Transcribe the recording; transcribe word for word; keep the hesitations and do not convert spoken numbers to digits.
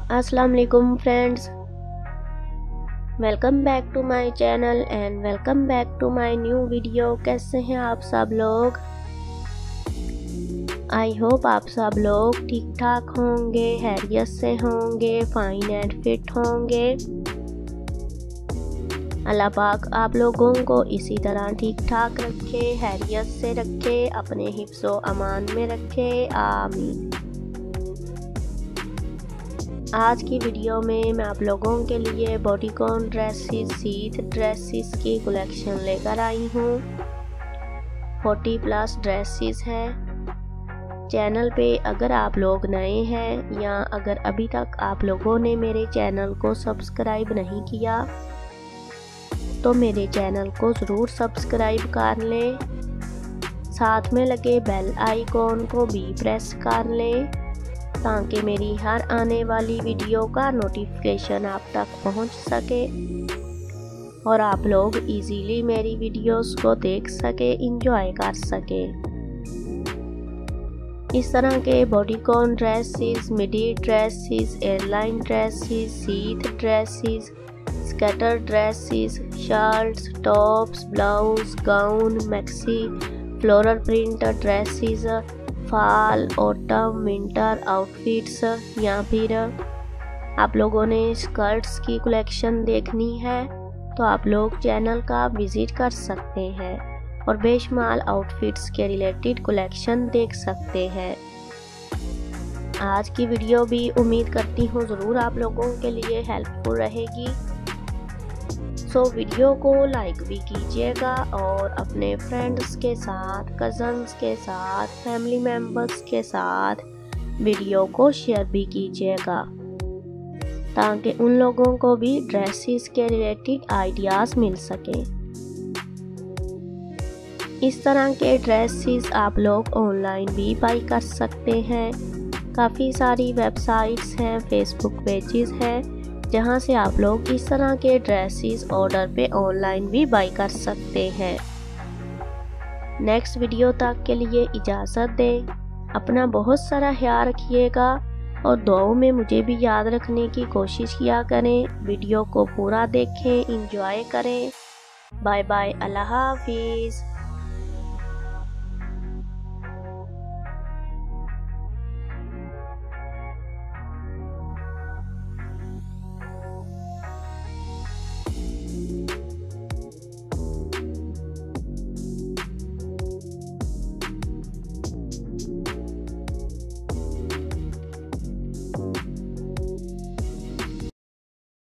अस्सलाम वालेकुम friends, welcome back to my channel and welcome back to my new video. कैसे हैं आप सब लोग? आई होप आप सब लोग ठीक ठाक होंगे, हैरियत से होंगे, फाइन एंड फिट होंगे। अल्लाह पाक आप लोगों को इसी तरह ठीक ठाक रखे, हैरियत से रखे, अपने हिफ्ज़ो अमान में रखे, आमीन। आज की वीडियो में मैं आप लोगों के लिए बॉडीकॉन ड्रेसेस, सीथ ड्रेसेस की कलेक्शन लेकर आई हूँ। चालीस प्लस ड्रेसेस हैं। चैनल पे अगर आप लोग नए हैं या अगर अभी तक आप लोगों ने मेरे चैनल को सब्सक्राइब नहीं किया तो मेरे चैनल को ज़रूर सब्सक्राइब कर लें। साथ में लगे बेल आइकॉन को भी प्रेस कर लें ताकि मेरी हर आने वाली वीडियो का नोटिफिकेशन आप तक पहुंच सके और आप लोग इजीली मेरी वीडियोस को देख सके, एंजॉय कर सके। इस तरह के bodycon dresses, midi dresses, airline dresses, sheath dresses, scatter dresses, shirts, tops, blouse, gown, maxi, floral print dresses, fall, autumn, winter outfits या फिर आप लोगों ने स्कर्ट्स की कलेक्शन देखनी है तो आप लोग चैनल का विजिट कर सकते हैं और बेशुमार आउटफिट्स के रिलेटेड कलेक्शन देख सकते हैं। आज की वीडियो भी उम्मीद करती हूँ ज़रूर आप लोगों के लिए हेल्पफुल रहेगी। सो वीडियो को लाइक भी कीजिएगा और अपने फ्रेंड्स के साथ, कज़न्स के साथ, फैमिली मेम्बर्स के साथ वीडियो को शेयर भी कीजिएगा ताकि उन लोगों को भी ड्रेसेस के रिलेटेड आइडियाज़ मिल सके। इस तरह के ड्रेसेस आप लोग ऑनलाइन भी बाई कर सकते हैं। काफ़ी सारी वेबसाइट्स हैं, फेसबुक पेजेस हैं जहां से आप लोग इस तरह के ड्रेसेस ऑर्डर पे ऑनलाइन भी बाई कर सकते हैं। नेक्स्ट वीडियो तक के लिए इजाज़त दें। अपना बहुत सारा ख्याल रखिएगा और दुआओं में मुझे भी याद रखने की कोशिश किया करें। वीडियो को पूरा देखें, एंजॉय करें। बाय बाय, अल्लाह हाफिज़।